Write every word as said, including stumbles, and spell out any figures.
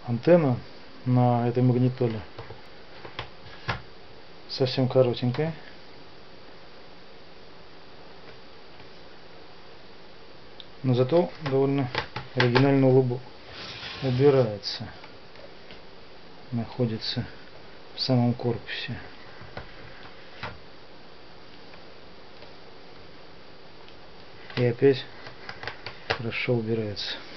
антенна на этой магнитоле совсем коротенькая. Но зато довольно оригинально убирается. Находится в самом корпусе. И опять хорошо убирается.